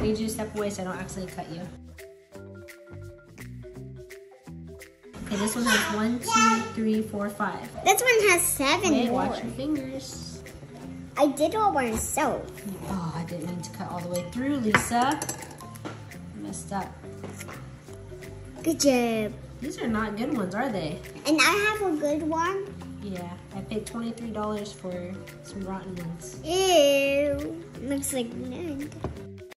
need you to step away so I don't accidentally cut you. Okay, this one has 1, 2, 3, 4, 5. This one has 7 Wait, more. watch your fingers. I did all by myself. Oh, I didn't mean to cut all the way through, Lisa. Messed up. Good job. These are not good ones, are they? And I have a good one. Yeah, I paid $23 for some rotten ones. Ew. Looks like land.